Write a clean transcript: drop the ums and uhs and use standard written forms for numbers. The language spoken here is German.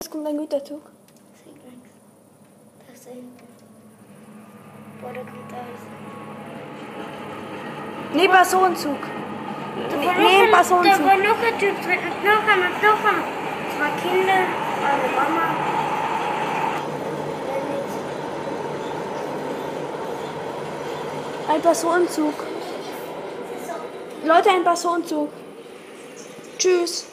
jetzt kommt ein Güterzug. Sieht nichts. Da ist da hinten. Boah, da kommt alles. Nee, Personenzug. Nee, Da Personenzug. war noch ein Typ drin. Noch einmal. Zwei Kinder, eine Mama. Ein Personenzug. Leute, ein Personenzug. Tschüss.